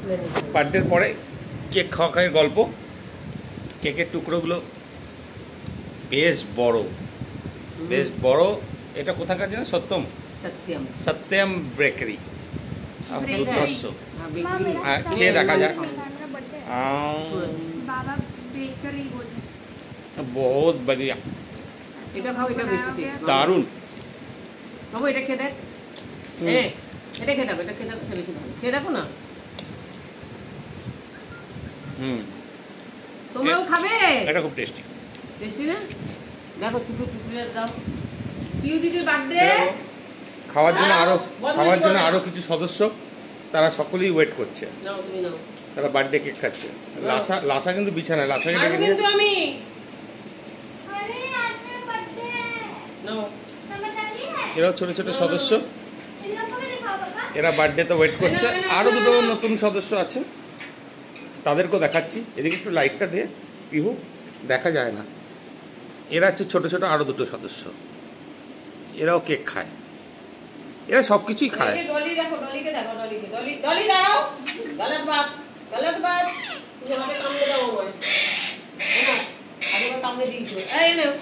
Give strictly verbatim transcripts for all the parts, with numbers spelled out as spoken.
বার্থডের পরে কেক খাওয়া খাওয়ার গল্প। কেকের টুকরোগুলো বেশ বড়, বেশ বড়। এটা কোথাকার জানো? সত্যম সত্যম সত্যম বেকারি। দুর্ধর্ষ। খেয়ে দেখা যাক। বহুত बढ़िया। এটা খাও, এটা বেশি টেস্ট। দারুণ। বাবু এটা খেয়ে দেখ। এই এটা খেয়ে দেখো, এটা খেয়ে দেখো, বেশি ভালো। খেয়ে দেখো না। হুম। তোমরাও খাবে? এটা খুব টেস্টি। টেস্টি না? দেখো চুপে পুকুরে দাও। পিউ দিদির বার্থডে। খাওয়ার জন্য আরো খাওয়ার জন্য আরো কিছু সদস্য, তারা সকলেই ওয়েট করছে। নাও তুমি নাও। তারা বার্থডে কেক খাচ্ছে। লাসা লাসা কিন্তু বিছানায়, লাসাকে ডেকে নিয়ে। কিন্তু আমি আরে আজকে বার্থডে নাও। समझ आ गई है? এরা ছোট ছোট সদস্য, এরা বার্থডেতে ওয়েট করছে। আরো দুটো নতুন সদস্য আছে, তাদেরকেও দেখাচ্ছি। এদিকে একটু লাইটটা দিয়ে পিহু, দেখা যায় না। এরা হচ্ছে ছোট ছোট আরো দুটো সদস্য, এরাও কেক খায়। এরা সব কিছুই খায়। ডলি দেখো, ডলিকে দেখো, ডলিকে। ডলি ডলি দাও। গলত বাত, গলত বাত। তুমি আমাকে কামড়ে দাও আমায়। না, আগে কামড়ে দিয়েছো। এই নাও।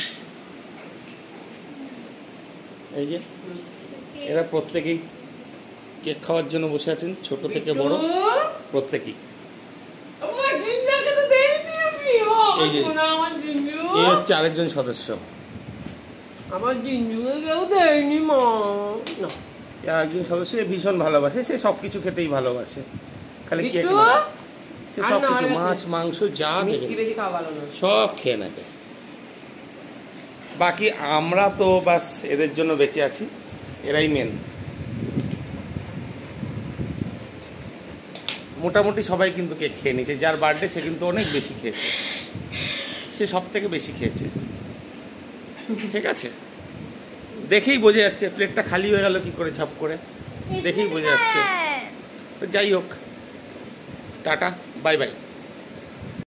এই যে এরা প্রত্যেকেই কেক খাওয়ার জন্য বসে আছেন, ছোট থেকে বড় প্রত্যেকেই। আমার জিঞ্জারকে তো দেইনি আমি। এই যে আমার জিঞ্জু, এই হচ্ছে আরেকজন সদস্য। আমার জিঞ্জুকে কেউ দেয়নি মা। না, একজন সদস্য ভীষণ ভালোবাসে, সে সব কিছু খেতেই ভালোবাসে, খালি কেক একটু না, সে সব কিছু মাছ মাংস যা মিষ্টি বেশি খাওয়া ভালো না, সব খেয়ে নেবে। বাকি আমরা তো বাস এদের জন্য বেঁচে আছি, এরাই মেন। মোটামুটি সবাই কিন্তু কেক খেয়ে নিয়েছে। যার বার্থডে সে কিন্তু অনেক বেশি খেয়েছে, সে সব থেকে বেশি খেয়েছে। ঠিক আছে, দেখেই বোঝা যাচ্ছে। প্লেটটা খালি হয়ে গেল কি করে ঝাপ করে, দেখেই বোঝা যাচ্ছে। যাই হোক, টাটা, বাই বাই।